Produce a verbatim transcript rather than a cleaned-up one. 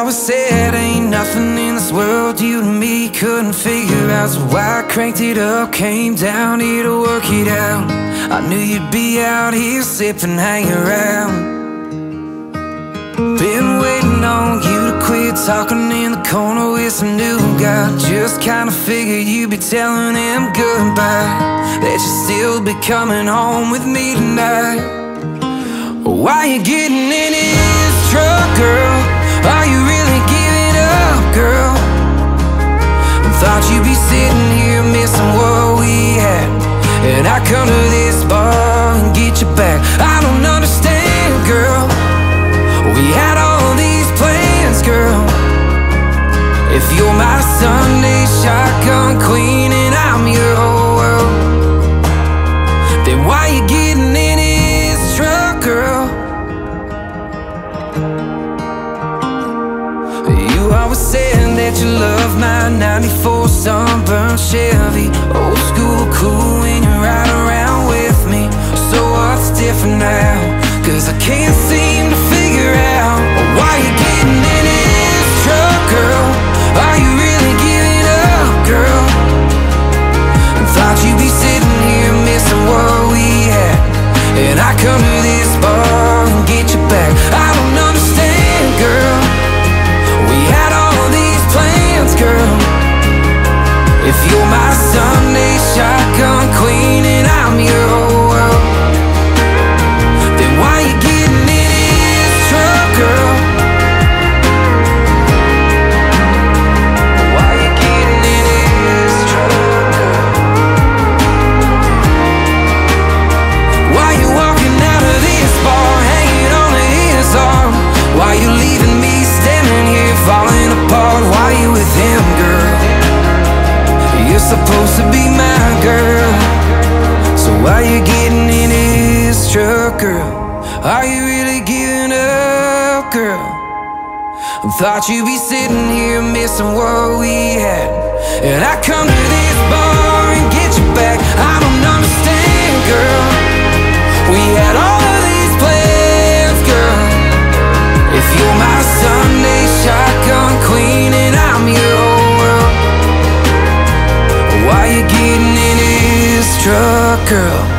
always said ain't nothing in this world you and me couldn't figure out. So I cranked it up, came down here to work it out. I knew you'd be out here sipping, hanging around. Been waiting on you to quit talking in the corner with some new guy. Just kinda figured you'd be telling him goodbye, that you'd still be coming home with me tonight. Why you getting in his truck, girl? Are you really giving up, girl? Thought you'd be sitting here missing what we had, and I come to this bar and get you back. I don't understand, girl. We had all these plans, girl. If you're my Sunday shotgun queen and I'm your whole world, then why you getting in his truck, girl? You always said that you love my ninety-four sunburned Chevy. Old school cool when you're right around with me. So what's different now? Cause I can't seem to figure out why you getting in his truck, girl. Are you really giving up, girl? Thought you'd be sitting here missing what we had, and I come to this bar and get you back. I don't understand, girl. We had all these plans, girl. If you're my Sunday shotgun queen and I'm your whole world, then why you getting in his truck, girl? Why you getting in his truck, girl? Why you walking out of this bar hanging on to his arm? Why you leaving me standing here falling apart? Why you with him, girl? You're supposed to be my girl. So why you getting in his truck, girl? Are you really giving up, girl? Thought you'd be sitting here missing what we had, and I come to this bar and get you back. I don't understand, girl. We had all of these plans, girl. If you're my Sunday shotgun queen and I'm your whole world, why you getting in his truck, girl?